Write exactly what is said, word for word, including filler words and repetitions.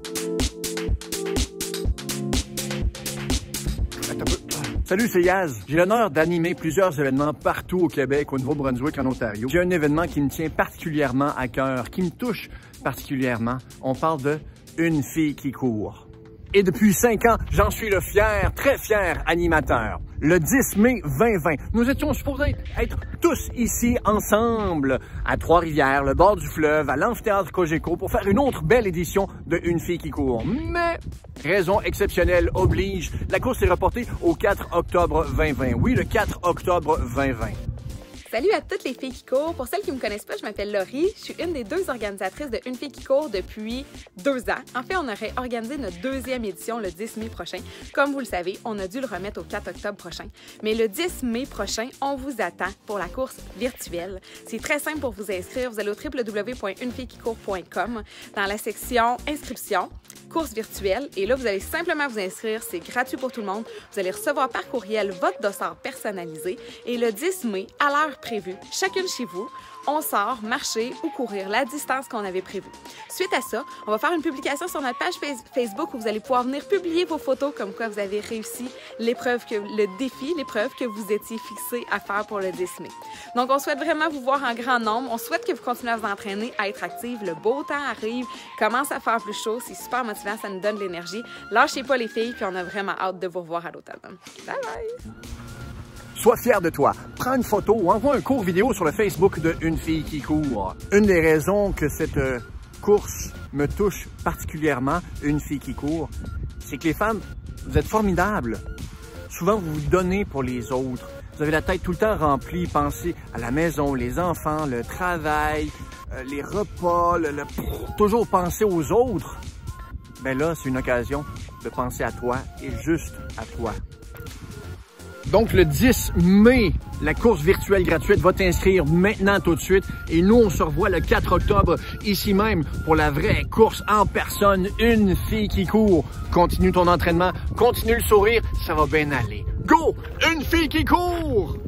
Salut, c'est Yaz. J'ai l'honneur d'animer plusieurs événements partout au Québec, au Nouveau-Brunswick, en Ontario. J'ai un événement qui me tient particulièrement à cœur, qui me touche particulièrement. On parle de Une fille qui court. Et depuis cinq ans, j'en suis le fier, très fier animateur. Le dix mai vingt vingt, nous étions supposés être tous ici ensemble à Trois-Rivières, le bord du fleuve, à l'amphithéâtre Cogeco pour faire une autre belle édition de Une fille qui court. Mais, raison exceptionnelle oblige, la course est reportée au quatre octobre vingt vingt. Oui, le quatre octobre vingt vingt. Salut à toutes les filles qui courent. Pour celles qui ne me connaissent pas, je m'appelle Laurie. Je suis une des deux organisatrices de Une fille qui court depuis deux ans. En fait, on aurait organisé notre deuxième édition le dix mai prochain. Comme vous le savez, on a dû le remettre au quatre octobre prochain. Mais le dix mai prochain, on vous attend pour la course virtuelle. C'est très simple pour vous inscrire. Vous allez au w w w point une fille qui court point com dans la section inscription, course virtuelle. Et là, vous allez simplement vous inscrire. C'est gratuit pour tout le monde. Vous allez recevoir par courriel votre dossard personnalisé. Et le dix mai, à l'heure prévue, chacune chez vous, on sort marcher ou courir la distance qu'on avait prévue. Suite à ça, on va faire une publication sur notre page Facebook où vous allez pouvoir venir publier vos photos comme quoi vous avez réussi l'épreuve, que le défi, l'épreuve que vous étiez fixé à faire pour le dix mai. Donc, on souhaite vraiment vous voir en grand nombre. On souhaite que vous continuez à vous entraîner, à être active. Le beau temps arrive, commence à faire plus chaud. C'est super motivant, ça nous donne de l'énergie. Lâchez pas les filles, puis on a vraiment hâte de vous revoir à l'automne. Bye bye! Sois fier de toi. Prends une photo ou envoie un court vidéo sur le Facebook de Une fille qui court. Une des raisons que cette euh, course me touche particulièrement, Une fille qui court, c'est que les femmes, vous êtes formidables. Souvent, vous vous donnez pour les autres. Vous avez la tête tout le temps remplie. Pensez à la maison, les enfants, le travail, euh, les repas, le, le... toujours penser aux autres. Ben là, c'est une occasion de penser à toi et juste à toi. Donc, le dix mai, la course virtuelle gratuite va t'inscrire maintenant tout de suite. Et nous, on se revoit le quatre octobre, ici même, pour la vraie course en personne. Une fille qui court. Continue ton entraînement, continue le sourire, ça va bien aller. Go! Une fille qui court!